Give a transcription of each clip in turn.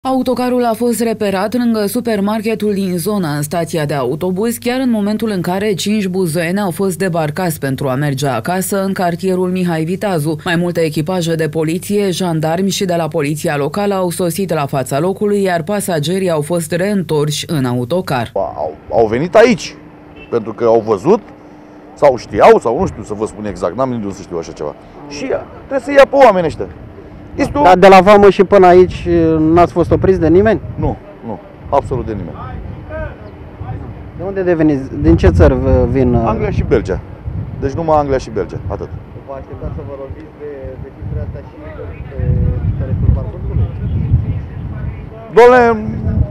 Autocarul a fost reperat lângă supermarketul din zonă, în stația de autobuz, chiar în momentul în care 5 buzoieni au fost debarcați pentru a merge acasă în cartierul Mihai Viteazu. Mai multe echipaje de poliție, jandarmi și de la poliția locală au sosit la fața locului, iar pasagerii au fost reîntorși în autocar. Au venit aici, pentru că au văzut, sau știau, sau nu știu să vă spun exact, n-am gândit să știu așa ceva. Și trebuie să ia pe oamenii ăștia. Dar de la vamă și până aici n-ați fost opriți de nimeni? Nu, absolut de nimeni. De unde veniți? Din ce țări vin? Anglia și Belgia. Deci numai Anglia și Belgia, atât. Vă așteptați să vă loviți de cifrele astea și pe restul parcursului? Doamne,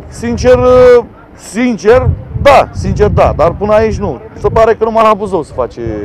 sincer da, dar până aici nu. Se pare că numai la Buzău se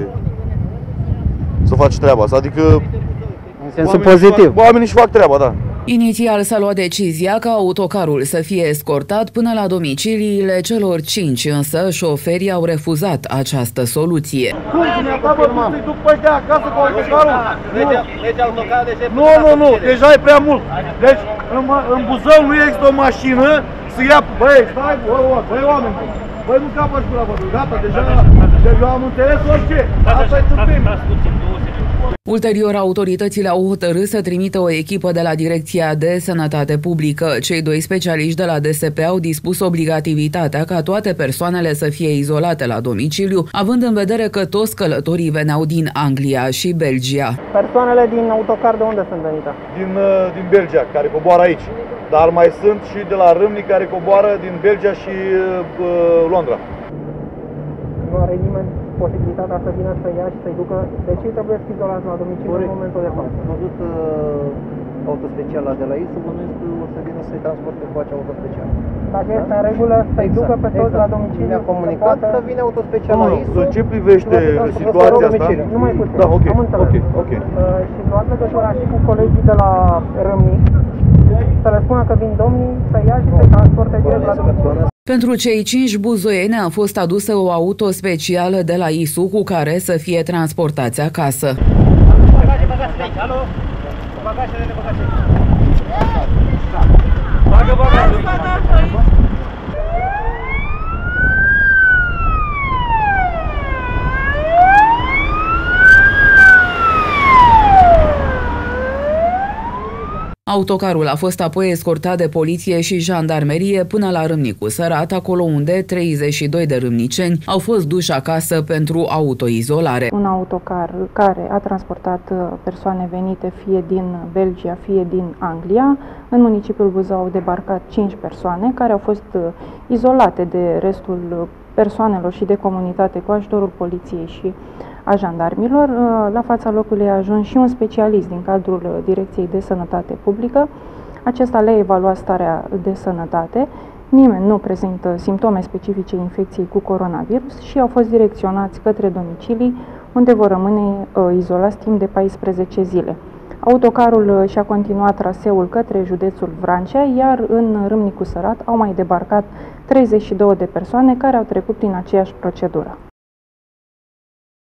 face treaba asta, adică în sensul pozitiv. Oamenii își fac treaba, da. Inițial s-a luat decizia ca autocarul să fie escortat până la domiciliile celor 5, însă șoferii au refuzat această soluție. Cum? Să-i duc pe ăștia acasă cu autocarul? Merge autocarul, de ce? Nu, deja e prea mult. Deci în Buzău nu există o mașină să ia... Băi, stai, băi, oameni, băi, nu capăți cu la văzut, gata, deja am înțeles orice. Asta e tâmpim. Ulterior, autoritățile au hotărât să trimită o echipă de la Direcția de Sănătate Publică. Cei 2 specialiști de la DSP au dispus obligativitatea ca toate persoanele să fie izolate la domiciliu, având în vedere că toți călătorii veneau din Anglia și Belgia. Persoanele din autocar de unde sunt venite? Din Belgia, care coboară aici. Dar mai sunt și de la Râmnic care coboară din Belgia și Londra. Nu are nimeni posibilitatea să vină să ia și să-i ducă, deci ei trebuie să izolați la domiciliu în momentul de față. Am văzut autospeciala de la ISU, bănuiesc că o să vină să-i transporte cu acea autospecială. Dacă este în regulă, să-i ducă pe toți la domiciliu. Mi-a comunicat că vine autospecial la ISU. În ce privește situația asta? Numai puțin, da, am înțeles. Ok. Și luați legătura și cu colegii de la Râmnic, să le spună că vin domnii, să ia și să-i transporte direct la domiciliu. Pentru cei 5 buzoieni a fost adusă o auto specială de la ISU cu care să fie transportați acasă. Autocarul a fost apoi escortat de poliție și jandarmerie până la Râmnicu Sărat, acolo unde 32 de râmniceni au fost duși acasă pentru autoizolare. Un autocar care a transportat persoane venite fie din Belgia, fie din Anglia. În municipiul Buzău au debarcat 5 persoane care au fost izolate de restul persoanelor și de comunitate cu ajutorul poliției și a jandarmilor. La fața locului a ajuns și un specialist din cadrul Direcției de Sănătate Publică. Acesta le-a evaluat starea de sănătate. Nimeni nu prezintă simptome specifice infecției cu coronavirus și au fost direcționați către domicilii, unde vor rămâne izolați timp de 14 zile. Autocarul și-a continuat traseul către județul Vrancea, iar în Râmnicu Sărat au mai debarcat 32 de persoane care au trecut prin aceeași procedură.